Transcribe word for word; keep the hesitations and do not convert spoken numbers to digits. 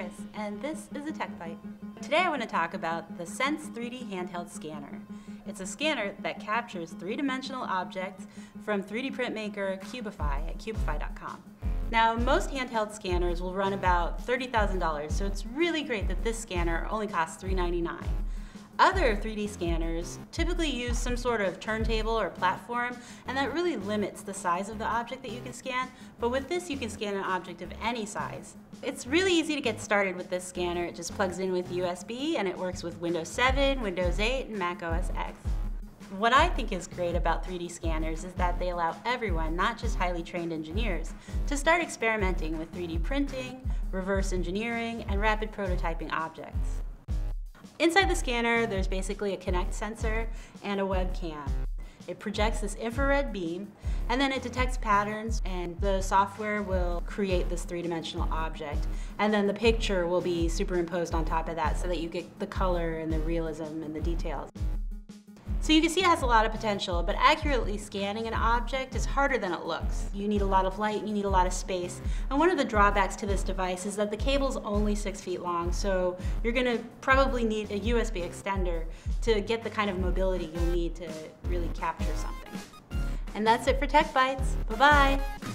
Nitocris, and this is a TechByte. Today I want to talk about the Sense three D handheld scanner. It's a scanner that captures three-dimensional objects from three D printmaker Cubify at Cubify dot com. Now, most handheld scanners will run about thirty thousand dollars, so it's really great that this scanner only costs three ninety-nine. Other three D scanners typically use some sort of turntable or platform, and that really limits the size of the object that you can scan, but with this you can scan an object of any size. It's really easy to get started with this scanner. It just plugs in with U S B and it works with Windows seven, Windows eight, and Mac O S X. What I think is great about three D scanners is that they allow everyone, not just highly trained engineers, to start experimenting with three D printing, reverse engineering, and rapid prototyping objects. Inside the scanner, there's basically a Kinect sensor and a webcam. It projects this infrared beam, and then it detects patterns, and the software will create this three-dimensional object. And then the picture will be superimposed on top of that so that you get the color and the realism and the details. So you can see it has a lot of potential, but accurately scanning an object is harder than it looks. You need a lot of light, you need a lot of space. And one of the drawbacks to this device is that the cable's only six feet long, so you're gonna probably need a U S B extender to get the kind of mobility you'll need to really capture something. And that's it for TechBytes. Bye-bye.